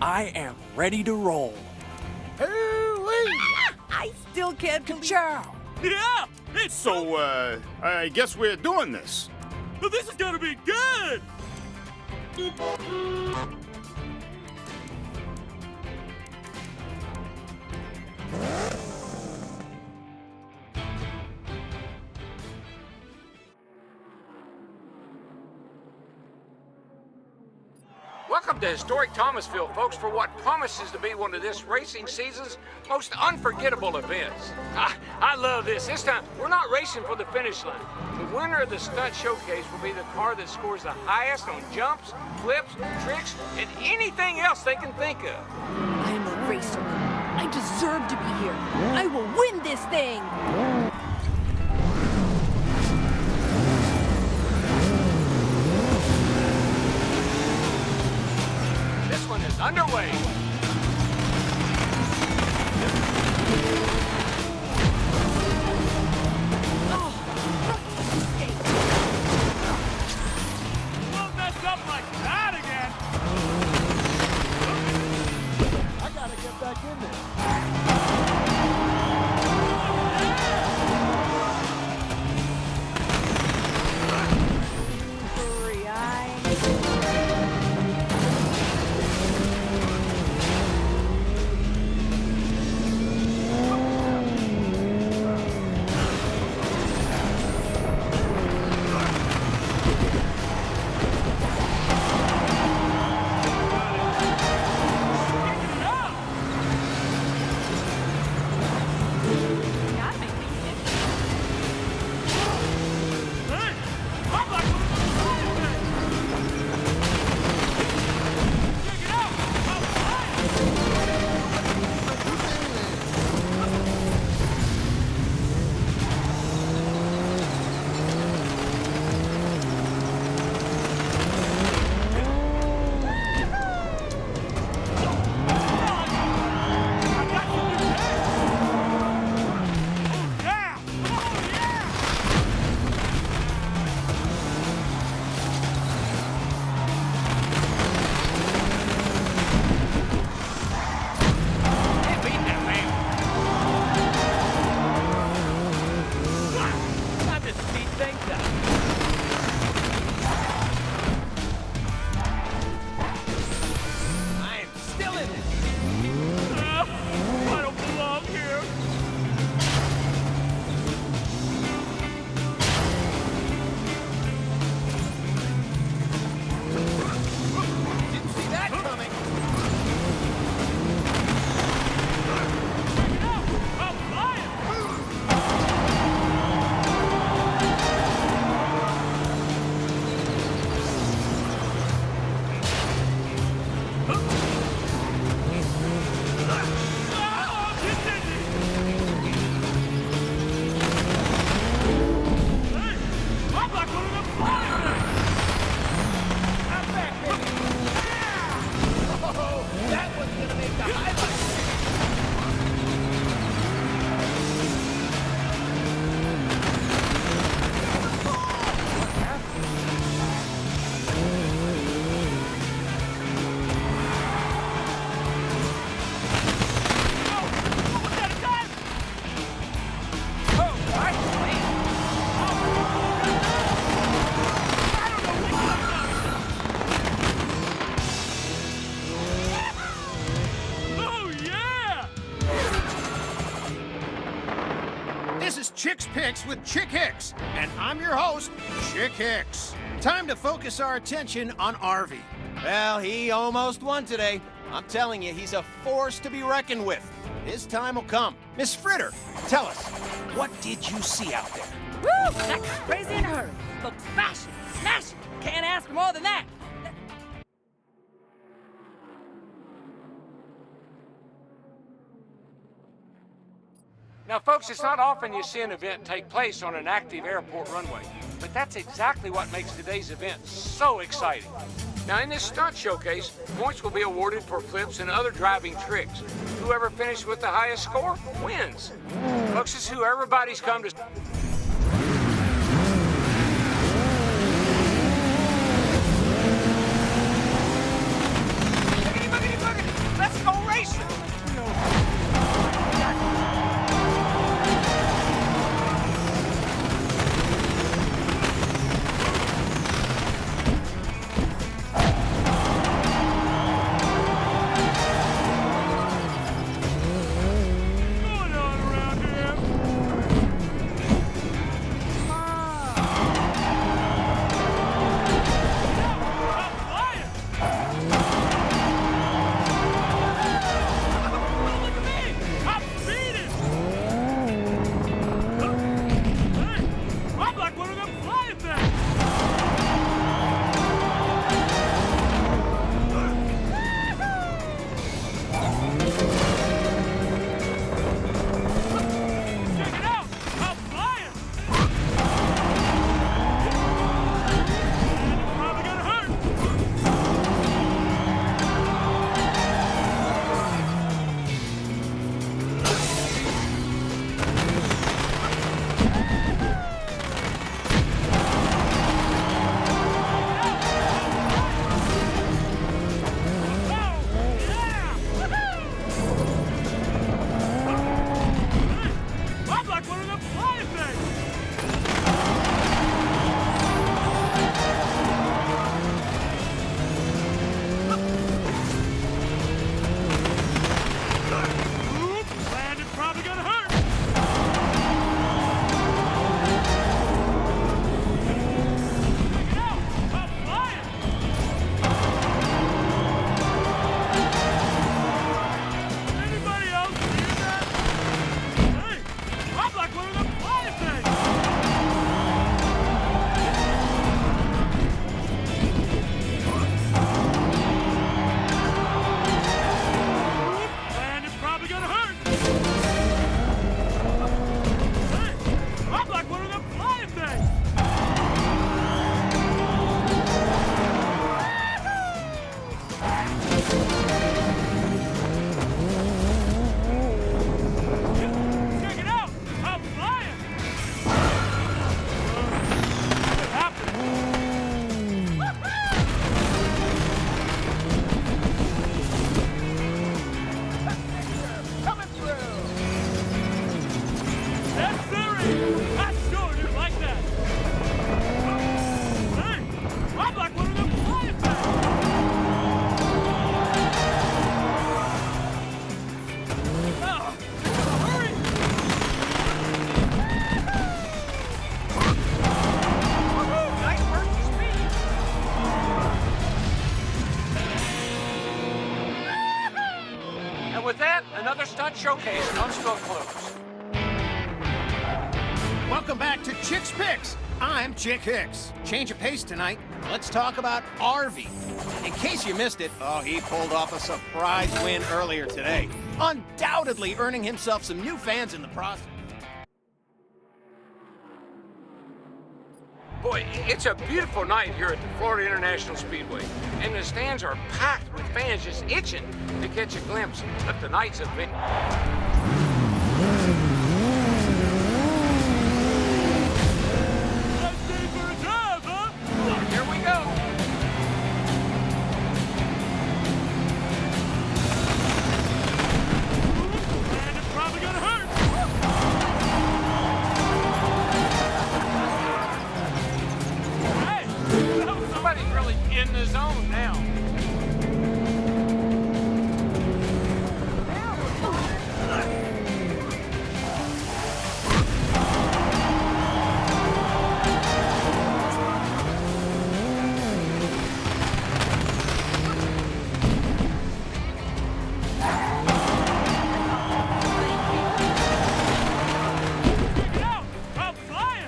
I am ready to roll. I still can't believe... Ciao! Yeah! It's So, I guess we're doing this. This is gonna be good! Welcome to historic Thomasville, folks, for what promises to be one of this racing season's most unforgettable events. I love this. This time, we're not racing for the finish line. The winner of the stunt showcase will be the car that scores the highest on jumps, flips, tricks, and anything else they can think of. I'm a racer. I deserve to be here. I will win this thing! This one is underway. Don't mess up like that again! I gotta get back in there. Chick's Picks with Chick Hicks, and I'm your host, Chick Hicks. Time to focus our attention on Arvy. Well, he almost won today. I'm telling you, he's a force to be reckoned with. His time will come. Miss Fritter, tell us, what did you see out there? Woo! That guy's crazy in a hurry. But fashion, smashing. Can't ask for more than that. Now, folks, it's not often you see an event take place on an active airport runway, but that's exactly what makes today's event so exciting. Now, in this stunt showcase, points will be awarded for flips and other driving tricks. Whoever finishes with the highest score wins. Folks, it's who everybody's come to... Boogity, boogity, boogity. another stunt showcase comes to a close. Welcome back to Chick's Picks. I'm Chick Hicks. Change of pace tonight. Let's talk about Arvy. In case you missed it, he pulled off a surprise win earlier today. Undoubtedly earning himself some new fans in the process. Boy, it's a beautiful night here at the Florida International Speedway, and the stands are packed with fans just itching to catch a glimpse of tonight's event. Let's stay for a drive, huh? Here we go. And it's probably gonna hurt. Hey, that was Somebody's really in the zone now. Get out! I'm flying!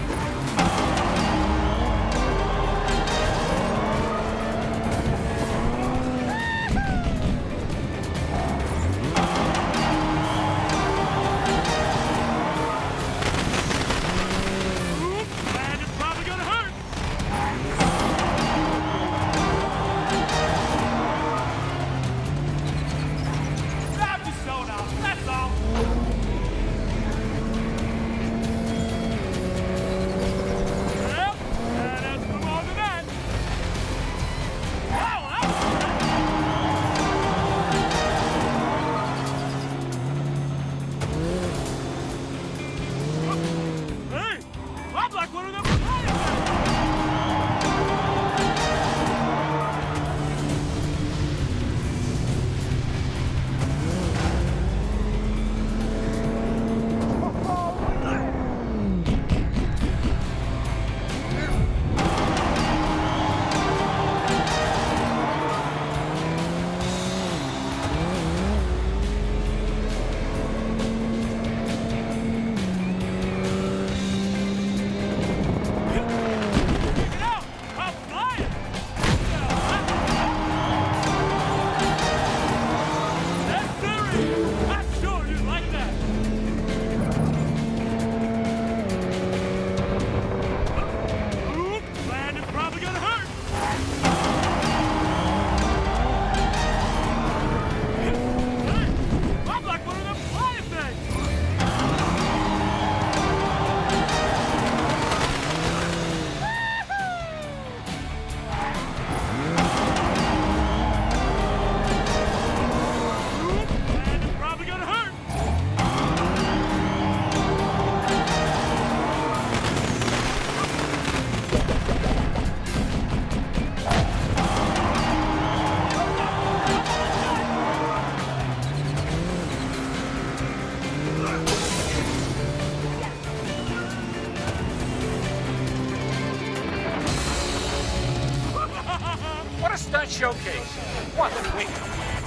And it's probably gonna hurt. I'm just showing off, that's all. Well, and let's move on to that. Wow, hey, I'm like one of them flying guys. Get out! I'm flying! That's serious! I'm sure you like that! Oop, land is probably gonna hurt! Hey, I'm like one of them flying things! And it's probably gonna hurt! What a stunt showcase. What a week.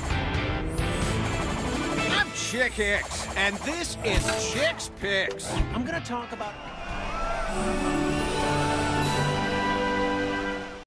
I'm Chick Hicks, and this is Chick's Picks. I'm gonna talk about